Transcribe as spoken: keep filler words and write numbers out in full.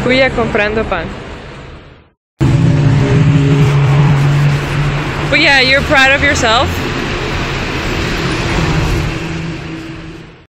Fui a comprando pan. But yeah, you're proud of yourself?